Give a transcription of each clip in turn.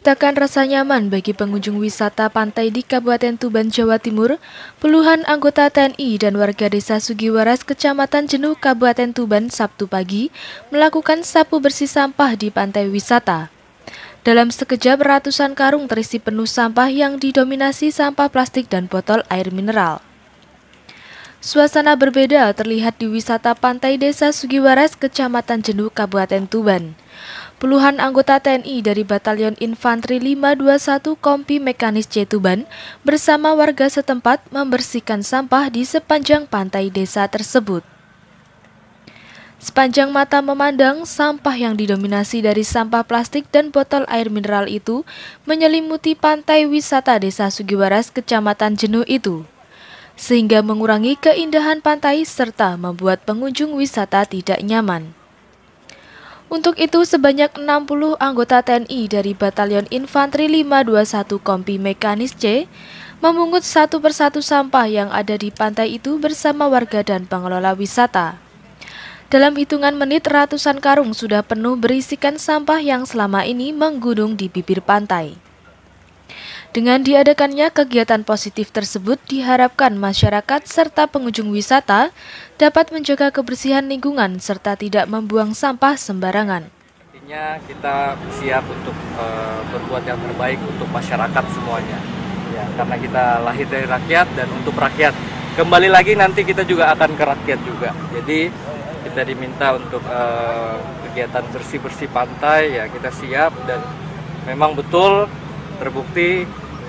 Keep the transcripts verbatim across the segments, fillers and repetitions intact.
menciptakan rasa nyaman bagi pengunjung wisata pantai di Kabupaten Tuban, Jawa Timur, puluhan anggota T N I dan warga desa Sugiwaras, Kecamatan Jenuh, Kabupaten Tuban, Sabtu pagi, melakukan sapu bersih sampah di pantai wisata. Dalam sekejap, ratusan karung terisi penuh sampah yang didominasi sampah plastik dan botol air mineral. Suasana berbeda terlihat di wisata pantai desa Sugiwaras, Kecamatan Jenuh, Kabupaten Tuban. Puluhan anggota T N I dari Batalion Infanteri lima dua satu Kompi Mekanis C Tuban bersama warga setempat membersihkan sampah di sepanjang pantai desa tersebut. Sepanjang mata memandang, sampah yang didominasi dari sampah plastik dan botol air mineral itu menyelimuti pantai wisata desa Sugiwaras, Kecamatan Jenuh itu, sehingga mengurangi keindahan pantai serta membuat pengunjung wisata tidak nyaman. Untuk itu, sebanyak enam puluh anggota T N I dari Batalion Infanteri lima dua satu Kompi Mekanis C memungut satu persatu sampah yang ada di pantai itu bersama warga dan pengelola wisata. Dalam hitungan menit, ratusan karung sudah penuh berisikan sampah yang selama ini menggunung di bibir pantai. Dengan diadakannya kegiatan positif tersebut, diharapkan masyarakat serta pengunjung wisata dapat menjaga kebersihan lingkungan serta tidak membuang sampah sembarangan. Intinya kita siap untuk uh, berbuat yang terbaik untuk masyarakat semuanya. Ya, karena kita lahir dari rakyat dan untuk rakyat. Kembali lagi nanti kita juga akan ke rakyat juga. Jadi kita diminta untuk uh, kegiatan bersih-bersih pantai, ya kita siap dan memang betul terbukti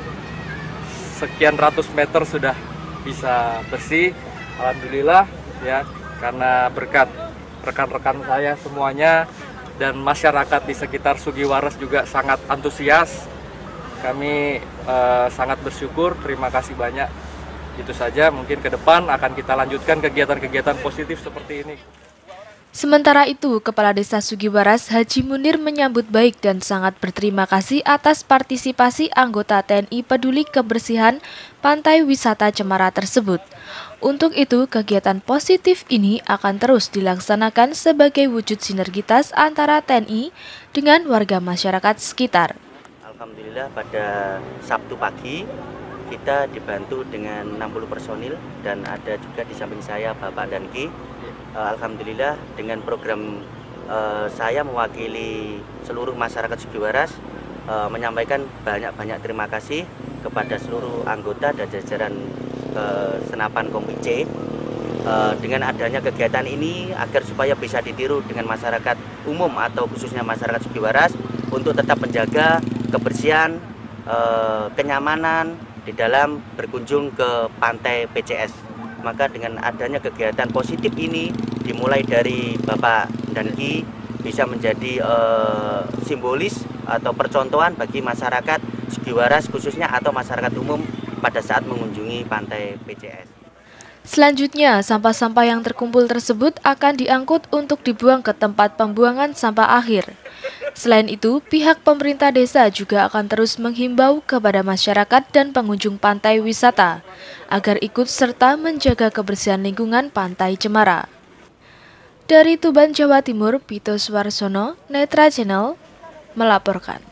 sekian ratus meter sudah bisa bersih, alhamdulillah ya, karena berkat rekan-rekan saya semuanya dan masyarakat di sekitar Sugiwaras juga sangat antusias. Kami eh, sangat bersyukur, terima kasih banyak. Itu saja, mungkin ke depan akan kita lanjutkan kegiatan-kegiatan positif seperti ini. Sementara itu, Kepala Desa Sugiwaras Haji Munir menyambut baik dan sangat berterima kasih atas partisipasi anggota T N I peduli kebersihan pantai wisata Cemara tersebut. Untuk itu, kegiatan positif ini akan terus dilaksanakan sebagai wujud sinergitas antara T N I dengan warga masyarakat sekitar. Alhamdulillah pada Sabtu pagi kita dibantu dengan enam puluh personil dan ada juga di samping saya Bapak Danki. Alhamdulillah dengan program uh, saya mewakili seluruh masyarakat Sugiwaras uh, menyampaikan banyak-banyak terima kasih kepada seluruh anggota dan jajaran uh, Senapan Kompi C uh, dengan adanya kegiatan ini agar supaya bisa ditiru dengan masyarakat umum atau khususnya masyarakat Sugiwaras untuk tetap menjaga kebersihan, uh, kenyamanan di dalam berkunjung ke pantai P C S. Maka dengan adanya kegiatan positif ini dimulai dari Bapak Danki bisa menjadi uh, simbolis atau percontohan bagi masyarakat Sugiwaras khususnya atau masyarakat umum pada saat mengunjungi pantai P C S. Selanjutnya, sampah-sampah yang terkumpul tersebut akan diangkut untuk dibuang ke tempat pembuangan sampah akhir. Selain itu, pihak pemerintah desa juga akan terus menghimbau kepada masyarakat dan pengunjung pantai wisata agar ikut serta menjaga kebersihan lingkungan pantai Cemara. Dari Tuban, Jawa Timur, Pito Suwarsono, Netra Channel, melaporkan.